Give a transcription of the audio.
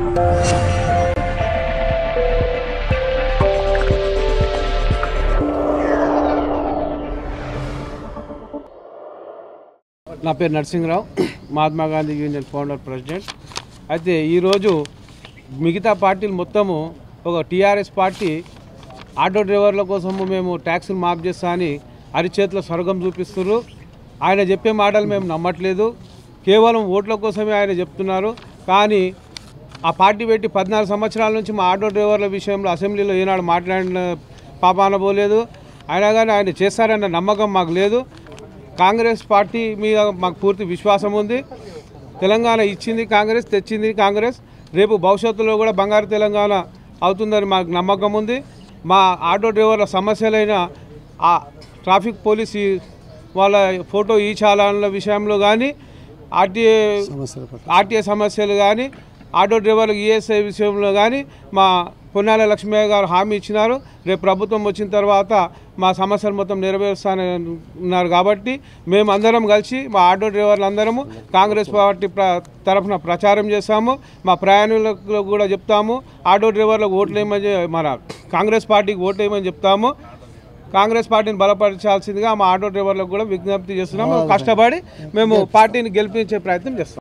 నా పేరు Narasimha Rao, Mahatma Gandhi union founder president. అయితే ఈరోజు మిగతా పార్టీలు మొత్తము ఒక టీఆర్ఎస్ పార్టీ ఆటో డ్రైవర్ల కోసము మేము ట్యాక్సులు మాఫ్ చేస్తా అని అరిచేతిలో స్వర్గం చూపిస్తున్నారు. ఆయన చెప్పే మాటలు మేము నమ్మట్లేదు. కేవలం ఓట్ల కోసమే ఆయన చెప్తున్నారు. కానీ ఆ పార్టీ పెట్టి 14 సంవత్సరాల నుంచి మా ఆటో డ్రైవర్ల విషయంలో అసెంబ్లీలో ఈనాడు మాట్లాడిన పాపాన పోలేదు. అయినా కానీ ఆయన చేస్తారన్న నమ్మకం మాకు లేదు. కాంగ్రెస్ పార్టీ మీద మాకు పూర్తి విశ్వాసం ఉంది. తెలంగాణ ఇచ్చింది కాంగ్రెస్, తెచ్చింది కాంగ్రెస్. రేపు భవిష్యత్తులో కూడా బంగారు తెలంగాణ అవుతుందని మాకు నమ్మకం ఉంది. మా ఆటో డ్రైవర్ల సమస్యలైన ఆ ట్రాఫిక్ పోలీస్ వాళ్ళ ఫోటో ఈ చాలాన్ల విషయంలో కానీ, ఆర్టీఏ సమస్యలు కానీ, ఆటో డ్రైవర్లకు ఈఎస్ఐ విషయంలో కానీ మా పొన్నాల లక్ష్మయ్య గారు హామీ ఇచ్చినారు. రేపు ప్రభుత్వం వచ్చిన తర్వాత మా సమస్యలు మొత్తం నెరవేరుస్తానన్నారు. కాబట్టి మేము అందరం కలిసి మా ఆటో డ్రైవర్లు అందరము కాంగ్రెస్ పార్టీ తరఫున ప్రచారం చేస్తాము. మా ప్రయాణికులకు కూడా చెప్తాము, ఆటో డ్రైవర్లకు ఓట్లేయమని, మన కాంగ్రెస్ పార్టీకి ఓట్లేయమని చెప్తాము. కాంగ్రెస్ పార్టీని బలపరచాల్సిందిగా మా ఆటో డ్రైవర్లకు కూడా విజ్ఞప్తి చేస్తున్నాము. కష్టపడి మేము పార్టీని గెలిపించే ప్రయత్నం చేస్తాం.